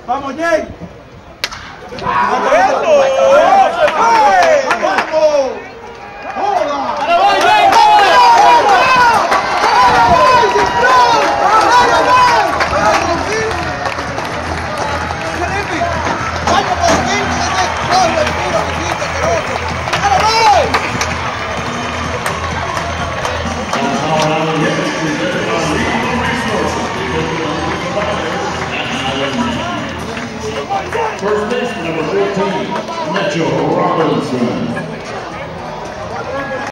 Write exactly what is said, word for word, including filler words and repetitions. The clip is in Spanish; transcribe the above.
Vamos, Jay. ¡Vamos! First baseman number fourteen, Nacho Robinson.